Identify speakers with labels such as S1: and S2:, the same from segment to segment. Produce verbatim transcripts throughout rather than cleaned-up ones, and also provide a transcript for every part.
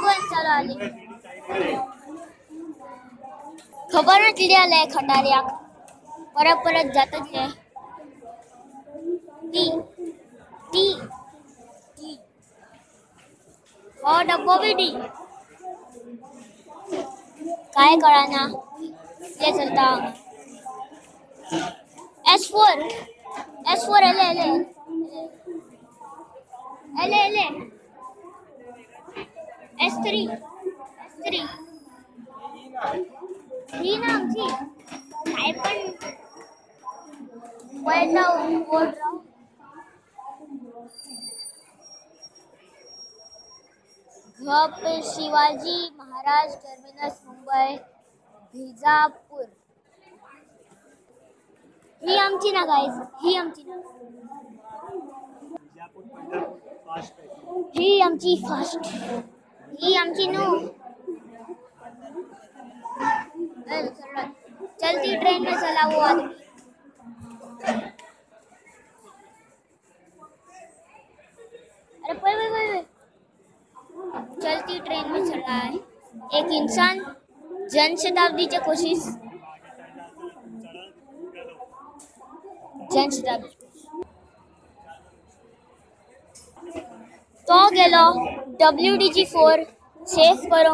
S1: पण चालू आली खबरच लिहिलंय खटाऱ्याक परत परत जातच आहे टी टी टी हो डब्बो भी टी काय कळाना ते चलता एस फोर एस फोर एले एले एले एले एस थ्री एस थ्री ही ना आमची काय पण वाईट राहू बोर्ड राहू घप शिवाजी महाराज टर्मिनस मुंबई भिजापूर ही आमची ना गाइस ही आमची ना ही आमची फास्ट ही आमची नो चलती ट्रेन में चला वो आदमी अरे कोई कोई कोई चलती ट्रेन में चल रहा है एक इंसान जन शताब्दी की कोशिश जन शताब्दी तो गेलो W D G four safe करो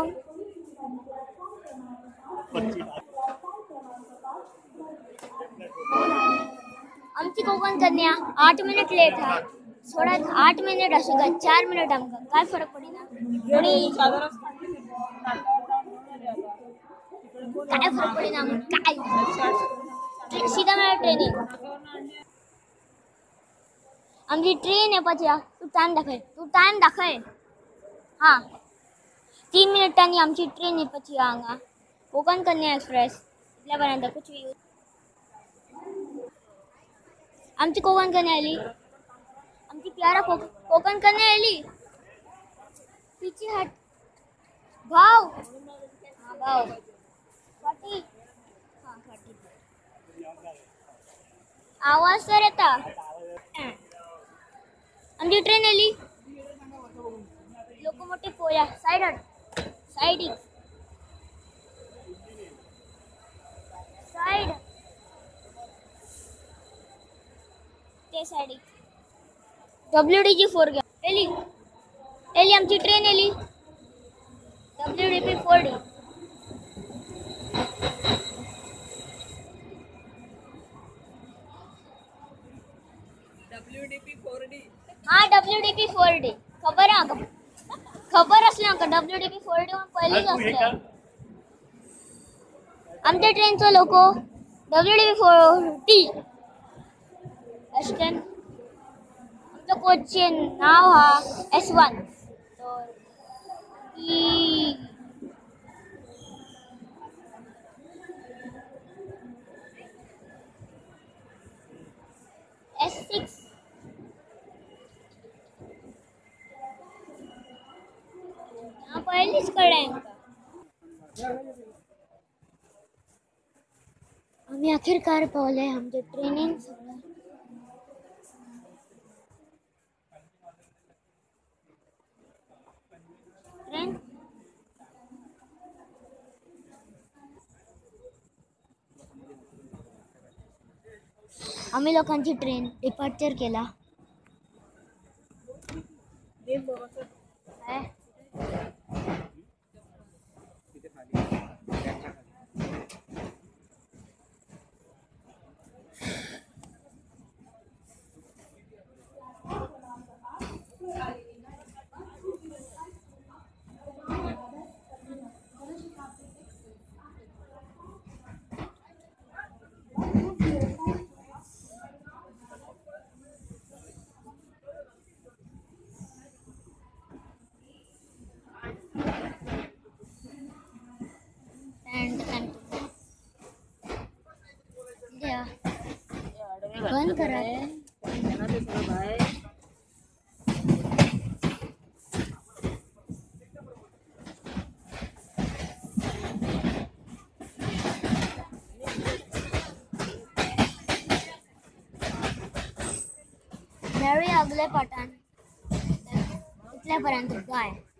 S1: आमची कोकण कन्या आठ मिनिट लेट है थोड़ा आठ मिनिट असेगा चार मिनिट आमका काय फरक पडेना आणि काय फरक पडेना काय सीधा मेरा ट्रेनिंग आमची ट्रेन आहे पछया तू टाइम दाखव तू टाइम दाखव हाँ तीन मिनिटांनी आमची ट्रेन आहे पछया हांगा कोकण कन्या एक्सप्रेस इतल्यापर्यंत कुछ भी आमची कोकण कन्या आली आमची प्यारा को, कोकण कन्या आली पीछे हट भाव हाँ भाव फाटी हाँ फाटी आवाज तर येता आमची ट्रेन आली लोकोमोटिव पोया साइड हट साइड साइड ते side W D G four गया एली एली आमची ट्रेन एली W D P four D
S2: W D P four D
S1: हाँ W D P four D खबर आहे खबर असल्या का W D P four D म्हणून पहिलेच असतं आमच्या ट्रेनचं loco W D P four D एस्टन आमच्या कोचचे नाव हा एस वन एस सिक्स पहिलीच कडे आम्ही अखेरकार पावले आमचे ट्रेनिंग ट्रेन आम्ही लोकांची ट्रेन डिपार्चर केला बंद करा अगले पाठान इतल्यापर्यंत बाय.